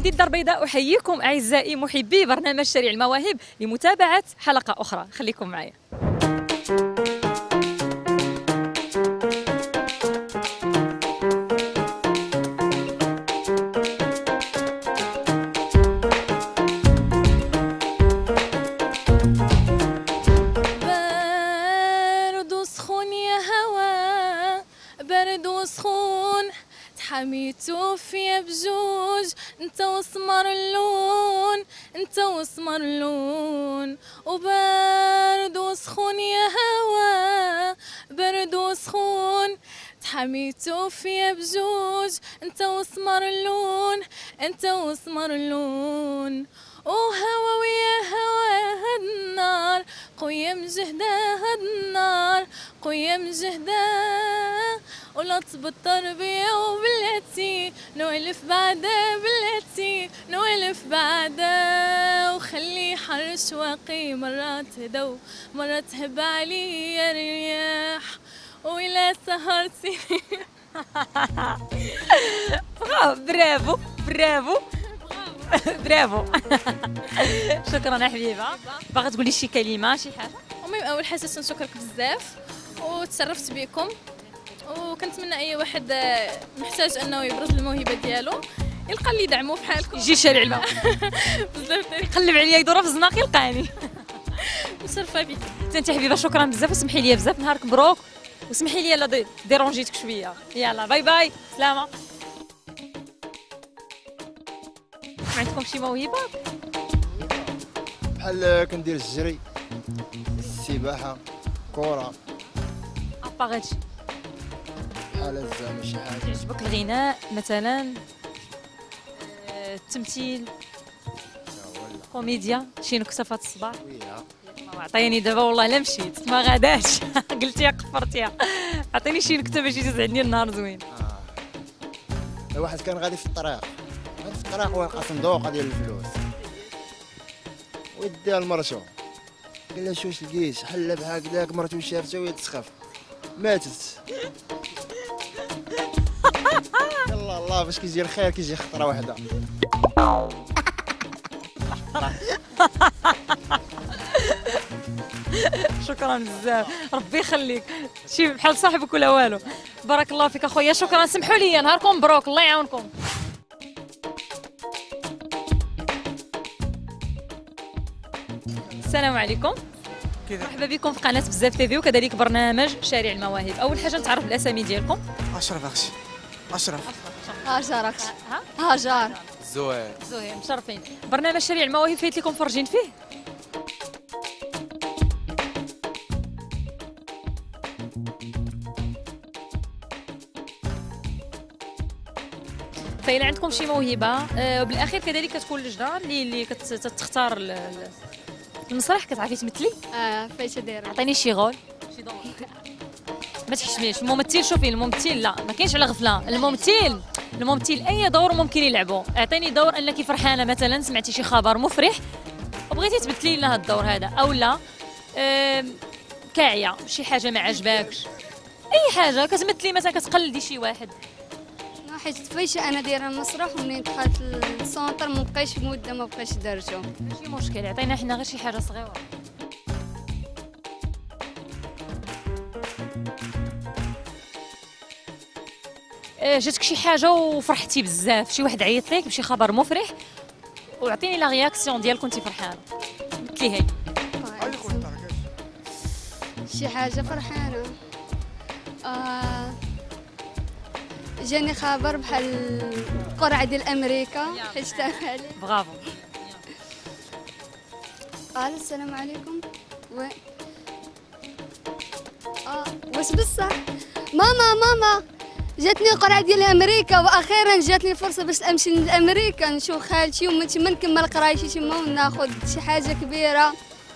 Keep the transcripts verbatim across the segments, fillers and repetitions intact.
مشاهدي الدار البيضاء، احييكم اعزائي محبي برنامج شارع المواهب لمتابعه حلقه اخرى. خليكم معايا. برد وسخون يا هوا، برد وسخون تحميتو فيا بجوج، انت وسمر اللون، انت وسمر اللون. وبرد وسخون يا هوا، برد وسخون تحميتو فيا بجوج، انت وسمر اللون، انت وسمر اللون. وهوا ويا هوا هاد النار قوية مجهدة، هاد النار قوية مجهدة، ولا تبطر بيا وبلاتي نولف بعدا، بلاتي نولف بعدا. وخلي حر شواقي مرة تهدو مرة تهب عليا الرياح، وإلا سهرتي برافو برافو برافو. شكرا يا حبيبه. باغا تقولي شي كلمه شي حاجه؟ المهم اول حاجه تنشكرك بزاف وتشرفت بكم، وكنتمنى اي واحد محتاج انه يبرز الموهبه ديالو يلقى اللي يدعمو بحالكم. يجي شارع الماء بزاف يقلب عليا يدور في الزناق يلقاني. مشرفه بك انت حبيبه، شكرا بزاف وسمحي لي بزاف، نهارك مبروك، وسمحي لي لا ديرونجيتك شويه. يلا باي باي، سلامه. عندكم شي موهبه؟ بحال كندير الجري، السباحه، كره، ابا هادشي. بحال زعما شي حاجه. يعجبك الغناء مثلا؟ آه، التمثيل، كوميديا، شي نكته في هذا الصباح؟ عطيني دابا والله لا مشيت ما غاداش. قلتيها قفرتيها. عطيني شي نكته باش يجوز عندي النهار زوين. آه. واحد كان غادي في الطريق، غادي في الطريق ولقى صندوق ديال الفلوس، وديها لمرتو، قال لها شواش لقيت؟ حل بهكذاك، مرتو شافته وهي تسخف ماتت. يلا الله باش كيجي الخير كيجي خطره واحده. شكرا بزاف، ربي يخليك، شي بحال صاحبك ولا والو. بارك الله فيك اخويا، شكرا. سمحوا لي، نهاركم مبروك، الله يعاونكم. السلام عليكم، مرحبا بكم في قناه بزاف تيفي وكذلك برنامج شارع المواهب. اول حاجه نتعرف بالاسامي ديالكم. اشرف اخشي. اشرف. هاجر اخشي. هاجر. زهير. زهير، مشرفين. برنامج شارع المواهب فايت لكم فرجين فيه. فإلا عندكم شي موهبه آه، بالاخير كذلك كتكون لجنه اللي اللي كتختار المسرح. كتعرفي تمثلي؟ اه فايته دايره. عطيني شي غول، شي دور. ما تحشميش الممثل. شوفي الممثل لا ما كاينش على غفله. الممثل الممثل اي دور ممكن يلعبه. اعطيني دور انك فرحانه مثلا، سمعتي شي خبر مفرح وبغيتي تمثلي لنا هذا الدور هذا، او لا آه، كاعيه شي حاجه ما عجباكش، اي حاجه كتمثلي مثلا كتقلدي شي واحد. حيت فايشه انا دايره المسرح، ومنين دخلت للسونتر ما بقيتش مده ما بقيتش درجه. ماشي مشكل، عطينا حنا غير شي حاجه صغيره. جاتك شي حاجه وفرحتي بزاف، شي واحد عيط لك بشي خبر مفرح، وعطيني لا رياكسيون ديالك كنتي فرحانه، مثلي هي. شي حاجه فرحانه. آه جاني خبر بحال القرعه ديال امريكا حيت عليه. برافو. قال السلام عليكم. و اه واش بصح ماما ماما جاتني قرعه ديال امريكا، واخيرا جاتني الفرصه باش امشي لامريكا نشوف خالتي، ومن تما نكمل قرايتي تما وناخذ شي حاجه كبيره.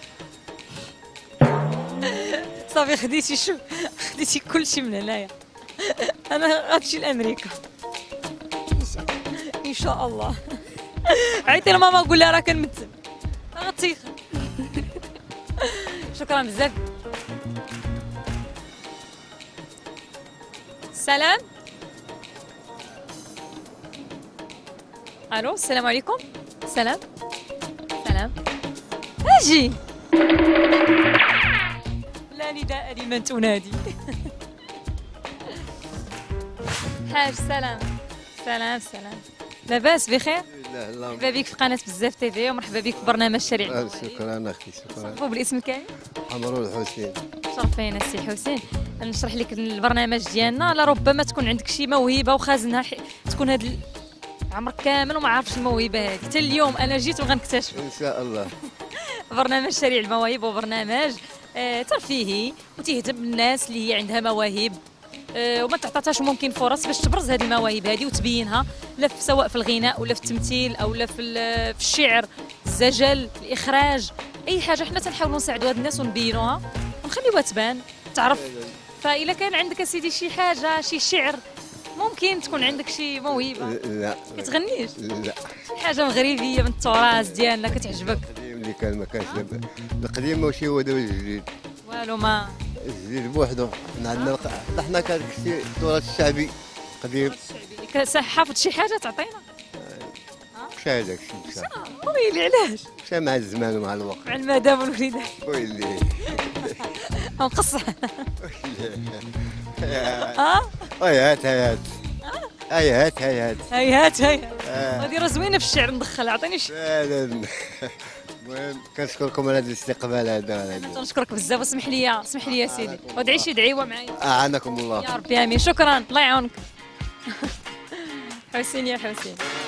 صافي خديتي شو خديتي كلشي من هنايا. انا غنمشي لامريكا ان شاء الله. عيطي لماما قول لها راه كنمثل غتيخ. شكرا بزاف. سلام. الو السلام عليكم. سلام سلام. اجي. لا نداء لمن تنادي. حاج سلام سلام سلام. لاباس بخير؟ لا لا مرحبا بك في قناه بزاف تي في ومرحبا بك في برنامج شارع المواهب. شكرا اختي شكرا. صرفوا بالاسم كامل. حمرو الحسين. شرفينا السي حسين. نشرح لك البرنامج ديالنا. لربما تكون عندك شي موهبه وخازنها حي... تكون هاد ال- عمرك كامل وما عارفش الموهبه هذه حتى اليوم انا جيت وغنكتشف. ان شاء الله. برنامج شارع المواهب هو برنامج آه ترفيهي وتهتم بالناس اللي هي عندها مواهب آه وما تعطاتهاش ممكن فرص باش تبرز هذه المواهب هذه وتبينها، لا في سواء في الغناء ولا في التمثيل او لا في ال- في الشعر، الزجل، الاخراج، اي حاجه حنا تنحاولوا نساعدوا هاد الناس ونبينوها ونخليوها تبان تعرف. فإلا كان عندك اسيدي شي حاجه شي شعر ممكن تكون عندك شي موهبه. لا كتغنيش لا. شي حاجه مغربيه من التراث ديالنا كتعجبك؟ القديم اللي كان ما كانش دابا. القديم ماشي هو دابا الجديد. والو ما الجديد بوحدو. حنا عندنا الق- حنا كان كشي التراث الشعبي قديم. كس- حافظ شي حاجه تعطينا؟ مشى هذاك الشيء مشى. ويلي علاش؟ مشى مع الزمان ومع الوقت. مع المدام والوليدات ويلي. نقصح. اه هيهات هيهات. هيهات هيهات. هيهات هيهات آه. هذه راه زوينه في الشعر ندخل عطيني شي. فعلا. المهم كنشكركم على هذا الاستقبال هذا. تنشكرك بزاف واسمح لي اسمح لي يا سيدي وادعي شي دعيوه معايا. اعانكم الله. يا ربي امين. شكرا الله يعاونك. حسين يا حسين.